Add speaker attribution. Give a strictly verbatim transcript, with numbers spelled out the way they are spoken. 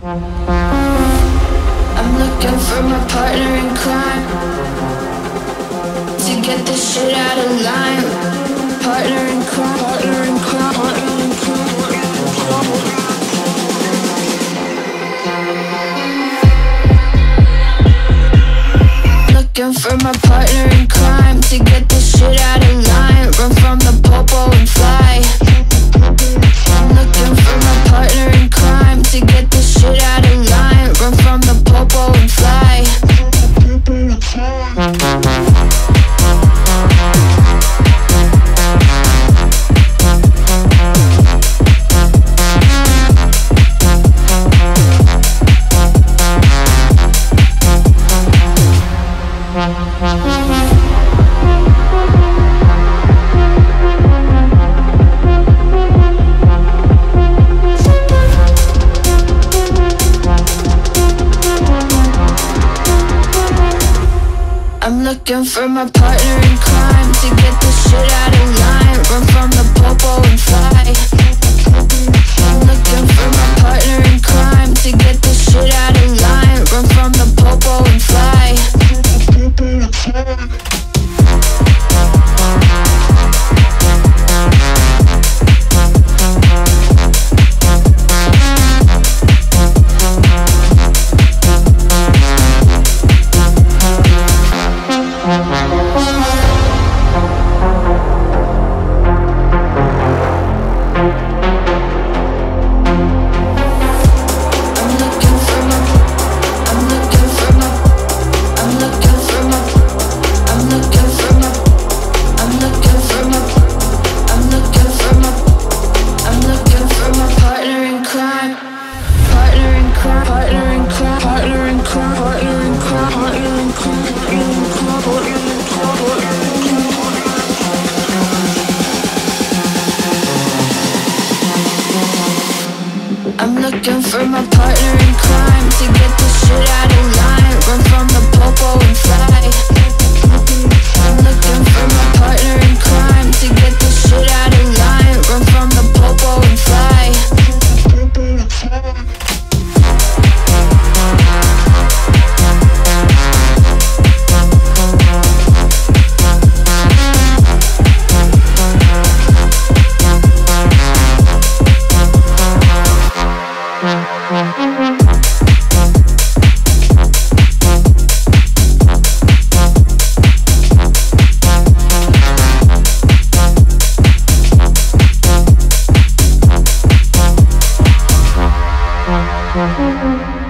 Speaker 1: I'm looking for my partner in crime to get this shit out of line. Partner in crime, partner in crime, partner in crime. Looking for my partner in crime to get this shit out of line. Run from the popo and fly. I'm looking for my partner in crime to get this shit out of line. Run from the popo and fly. I'm looking for my partner in crime to get this shit out of line. Run from the popo and fly. I'm looking for my partner in crime to get this shit out of line. Run from the popo and fly. I'm looking for my partner in crime to get this shit out of line. Run from the popo and fly. I'm looking for my partner in crime to get this shit out of line. Run from the popo and fly.
Speaker 2: Thank you.